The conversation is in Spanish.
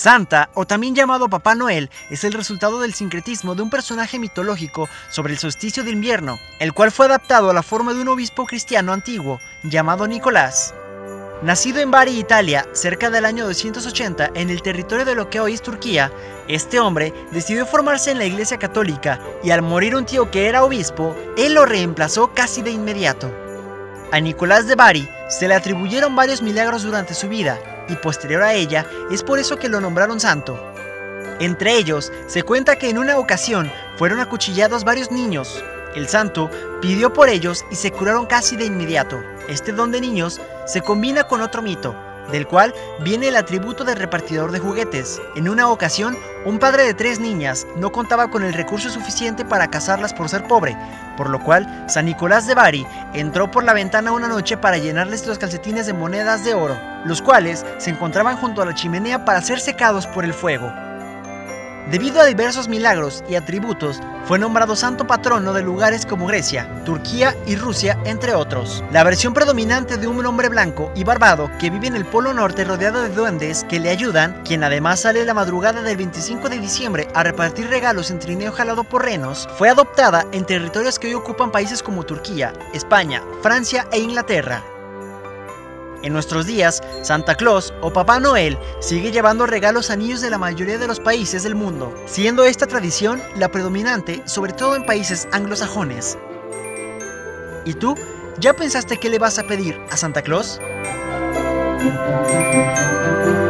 Santa, o también llamado Papá Noel, es el resultado del sincretismo de un personaje mitológico sobre el solsticio de invierno, el cual fue adaptado a la forma de un obispo cristiano antiguo, llamado Nicolás. Nacido en Bari, Italia, cerca del año 280, en el territorio de lo que hoy es Turquía, este hombre decidió formarse en la Iglesia Católica y al morir un tío que era obispo, él lo reemplazó casi de inmediato. A Nicolás de Bari se le atribuyeron varios milagros durante su vida, y posterior a ella es por eso que lo nombraron santo. Entre ellos, se cuenta que en una ocasión fueron acuchillados varios niños. El santo pidió por ellos y se curaron casi de inmediato. Este don de niños se combina con otro mito, del cual viene el atributo de repartidor de juguetes. En una ocasión, un padre de 3 niñas no contaba con el recurso suficiente para casarlas por ser pobre, por lo cual San Nicolás de Bari entró por la ventana una noche para llenarles los calcetines de monedas de oro, los cuales se encontraban junto a la chimenea para ser secados por el fuego. Debido a diversos milagros y atributos, fue nombrado santo patrono de lugares como Grecia, Turquía y Rusia, entre otros. La versión predominante de un hombre blanco y barbado que vive en el Polo Norte rodeado de duendes que le ayudan, quien además sale la madrugada del 25 de diciembre a repartir regalos en trineo jalado por renos, fue adoptada en territorios que hoy ocupan países como Turquía, España, Francia e Inglaterra. En nuestros días, Santa Claus o Papá Noel sigue llevando regalos a niños de la mayoría de los países del mundo, siendo esta tradición la predominante sobre todo en países anglosajones. ¿Y tú? ¿Ya pensaste qué le vas a pedir a Santa Claus?